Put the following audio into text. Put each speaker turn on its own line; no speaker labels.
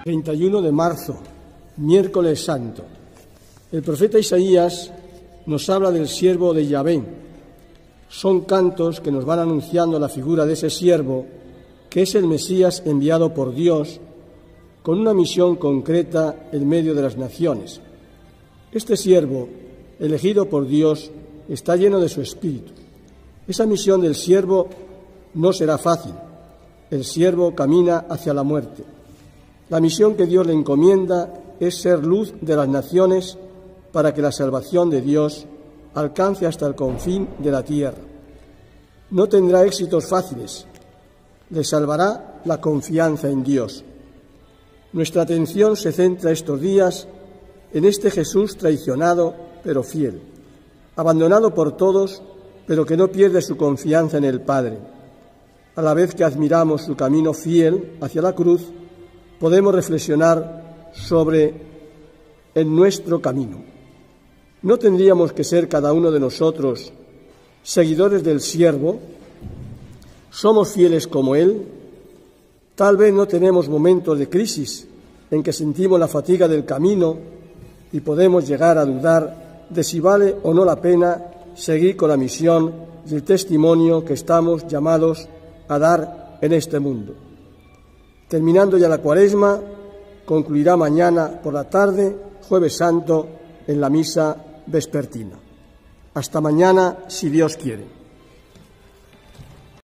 31 de marzo, miércoles santo. El profeta Isaías nos habla del siervo de Yahvé. Son cantos que nos van anunciando la figura de ese siervo, que es el Mesías enviado por Dios con una misión concreta en medio de las naciones. Este siervo, elegido por Dios, está lleno de su espíritu. Esa misión del siervo no será fácil. El siervo camina hacia la muerte. La misión que Dios le encomienda es ser luz de las naciones para que la salvación de Dios alcance hasta el confín de la tierra. No tendrá éxitos fáciles. Le salvará la confianza en Dios. Nuestra atención se centra estos días en este Jesús traicionado pero fiel, abandonado por todos, pero que no pierde su confianza en el Padre. A la vez que admiramos su camino fiel hacia la cruz, podemos reflexionar sobre en nuestro camino. ¿No tendríamos que ser cada uno de nosotros seguidores del siervo? ¿Somos fieles como Él? Tal vez no tenemos momentos de crisis en que sentimos la fatiga del camino y podemos llegar a dudar de si vale o no la pena seguir con la misión y el testimonio que estamos llamados a dar en este mundo. Terminando ya la Cuaresma, concluirá mañana por la tarde, Jueves Santo, en la misa vespertina. Hasta mañana, si Dios quiere.